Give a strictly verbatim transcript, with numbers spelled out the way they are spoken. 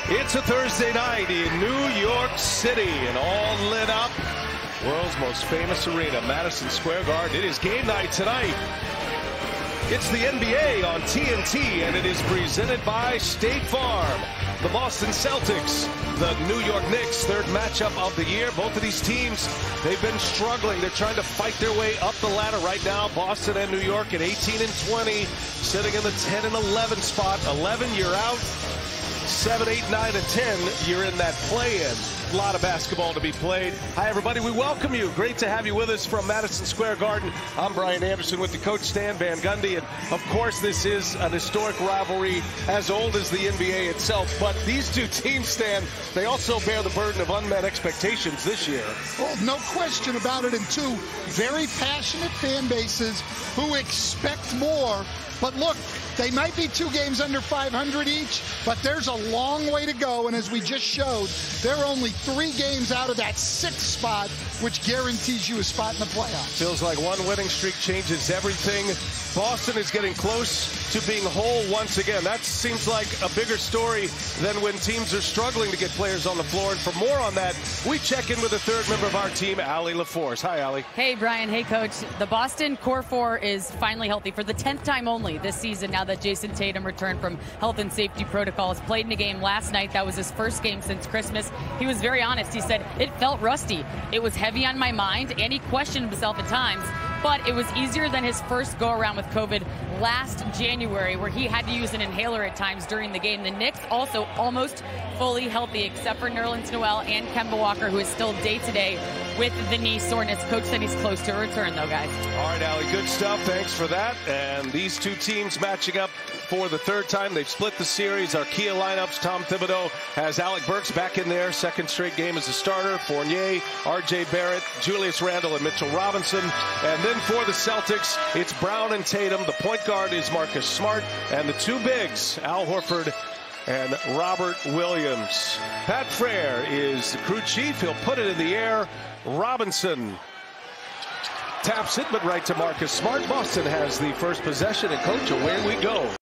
It's a Thursday night in New York City and all lit up. World's most famous arena, Madison Square Garden. It is game night tonight. It's the N B A on T N T, and it is presented by State Farm. The Boston Celtics, the New York Knicks, third matchup of the year. Both of these teams, they've been struggling. They're trying to fight their way up the ladder right now. Boston and New York at eighteen and twenty, sitting in the ten and eleven spot. eleven, you're out. seven, eight, nine, and ten, you're in that play-in. A lot of basketball to be played. Hi, everybody. We welcome you. Great to have you with us from Madison Square Garden. I'm Brian Anderson with the coach, Stan Van Gundy. And, of course, this is an historic rivalry as old as the N B A itself. But these two teams, Stan, they also bear the burden of unmet expectations this year. Well, no question about it. And two very passionate fan bases who expect more. But look, they might be two games under five hundred each, but there's a long way to go. And as we just showed, they're only three games out of that sixth spot, which guarantees you a spot in the playoffs. Feels like one winning streak changes everything. Boston is getting close to being whole once again. That seems like a bigger story than when teams are struggling to get players on the floor. And for more on that, we check in with the third member of our team, Allie LaForce. Hi, Allie. Hey, Brian. Hey, Coach. The Boston Core Four is finally healthy for the tenth time only this season, now that Jason Tatum returned from health and safety protocols. Played in a game last night. That was his first game since Christmas. He was very honest. He said, it felt rusty. It was heavy on my mind, and he questioned himself at times. But it was easier than his first go-around with COVID last January, where he had to use an inhaler at times during the game. The Knicks also almost fully healthy, except for Nerlens Noel and Kemba Walker, who is still day-to-day with the knee soreness. Coach said he's close to a return, though, guys. All right, Allie, good stuff. Thanks for that. And these two teams matching up for the third time. They've split the series. Our Kia lineups, Tom Thibodeau has Alec Burks back in there. Second straight game as a starter. Fournier, R J Barrett, Julius Randle, and Mitchell Robinson. And then for the Celtics, it's Brown and Tatum. The point guard is Marcus Smart. And the two bigs, Al Horford and Robert Williams. Pat Frere is the crew chief. He'll put it in the air. Robinson taps it, but right to Marcus Smart. Boston has the first possession, and coach, away we go.